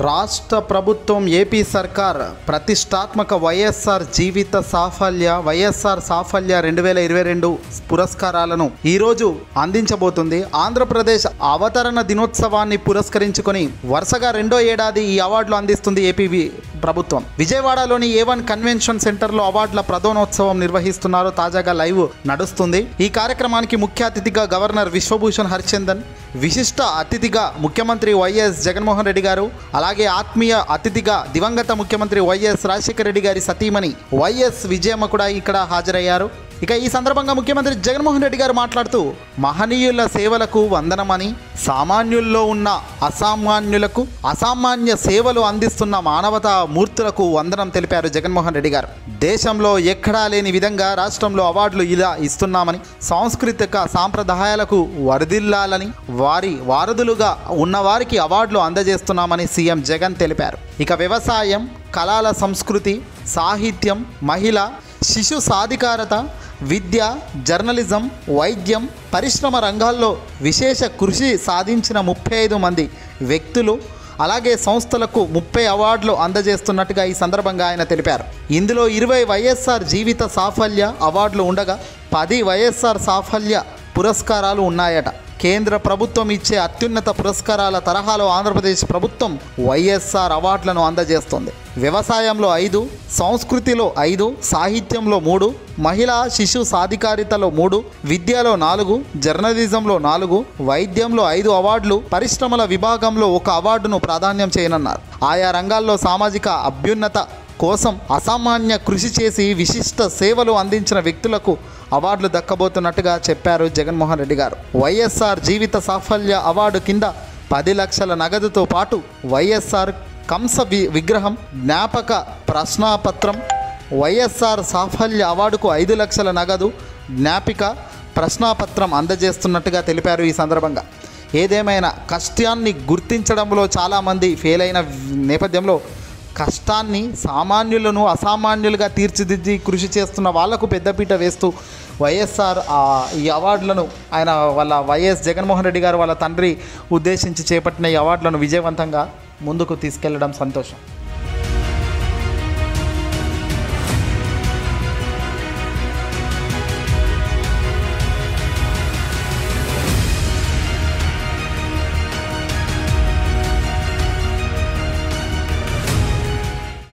రాష్ట్ర ప్రభుత్వం ఏపీ సర్కార్ ప్రతిష్టాత్మక వైఎస్ఆర్ జీవిత సాఫల్య వైఎస్ఆర్ సాఫల్య 2022 పురస్కారాలను ఈరోజు అందించబోతుంది. ఆంధ్రప్రదేశ్ అవతరణ దినోత్సవాన్ని పురస్కరించుకొని వరుసగా రెండో ఏడాది ఈ అవార్డులు అందిస్తుంది ఏపీ ప్రభుత్వం. విజయవాడలోని A1 కన్వెన్షన్ సెంటర్లో అవార్డుల ప్రధానోత్సవం నిర్వహిస్తున్నారు. తాజాగా లైవ్ నడుస్తుంది. ఈ కార్యక్రమానికి ముఖ్య అతిథిగా గవర్నర్ విశ్వభూషణ్ హరిచందన్, విశిష్ట అతిథిగా ముఖ్యమంత్రి వైఎస్ జగన్మోహన్ రెడ్డి గారు, అలాగే ఆత్మీయ అతిథిగా దివంగత ముఖ్యమంత్రి వైఎస్ రాజశేఖర రెడ్డి గారి సతీమణి వైఎస్ విజయమ్మ కూడా ఇక్కడ హాజరయ్యారు. ఇక ఈ సందర్భంగా ముఖ్యమంత్రి జగన్మోహన్ రెడ్డి గారు మాట్లాడుతూ మహనీయుల సేవలకు వందనమని, సామాన్యుల్లో ఉన్న అసామాన్యులకు అసామాన్య సేవలు అందిస్తున్న మానవతా మూర్తులకు వందనం తెలిపారు జగన్మోహన్ రెడ్డి గారు. దేశంలో ఎక్కడా లేని విధంగా రాష్ట్రంలో అవార్డులు ఇలా ఇస్తున్నామని, సాంస్కృతిక సాంప్రదాయాలకు వరదిల్లాలని, వారి వారధులుగా ఉన్నవారికి అవార్డులు అందజేస్తున్నామని సీఎం జగన్ తెలిపారు. ఇక వ్యవసాయం, కళల సంస్కృతి, సాహిత్యం, మహిళ, శిశు సాధికారత, విద్య, జర్నలిజం, వైద్యం, పరిశ్రమ రంగాల్లో విశేష కృషి సాధించిన 35 మంది వ్యక్తులు అలాగే సంస్థలకు 30 అవార్డులు అందజేస్తున్నట్టుగా ఈ సందర్భంగా ఆయన తెలిపారు. ఇందులో 20 వైఎస్ఆర్ జీవిత సాఫల్య అవార్డులు ఉండగా 10 వైఎస్ఆర్ సాఫల్య పురస్కారాలు ఉన్నాయట. కేంద్ర ప్రభుత్వం ఇచ్చే అత్యున్నత పురస్కారాల తరహాలో ఆంధ్రప్రదేశ్ ప్రభుత్వం వైఎస్ఆర్ అవార్డులను అందజేస్తుంది. వ్యవసాయంలో 5, సంస్కృతిలో 5, సాహిత్యంలో 3, మహిళా శిశు సాధికారితలో 3, విద్యలో 4, జర్నలిజంలో 4, వైద్యంలో 5 అవార్డులు, పరిశ్రమల విభాగంలో 1 అవార్డును ప్రాధాన్యం చేయనున్నారు. ఆయా రంగాల్లో సామాజిక అభ్యున్నత కోసం అసామాన్య కృషి చేసి విశిష్ట సేవలు అందించిన వ్యక్తులకు అవార్డులు దక్కబోతున్నట్టుగా చెప్పారు జగన్మోహన్ రెడ్డి గారు. వైఎస్ఆర్ జీవిత సాఫల్య అవార్డు కింద 10 లక్షల నగదుతో పాటు వైఎస్ఆర్ కంస విగ్రహం, జ్ఞాపక ప్రశ్నాపత్రం, వైఎస్ఆర్ సాఫల్య అవార్డుకు 5 లక్షల నగదు, జ్ఞాపిక ప్రశ్నాపత్రం అందజేస్తున్నట్టుగా తెలిపారు. ఈ సందర్భంగా ఏదేమైనా కష్టాన్ని గుర్తించడంలో చాలామంది ఫెయిల్ అయిన నేపథ్యంలో కష్టాన్ని సామాన్యులను అసామాన్యులుగా తీర్చిదిద్ది కృషి చేస్తున్న వాళ్లకు పెద్దపీట వేస్తూ వైఎస్ఆర్ ఈ అవార్డులను ఆయన వాళ్ళ వైఎస్ జగన్మోహన్ రెడ్డి గారు వాళ్ళ తండ్రి ఉద్దేశించి చేపట్టిన ఈ అవార్డులను విజయవంతంగా ముందుకు తీసుకెళ్లడం సంతోషం.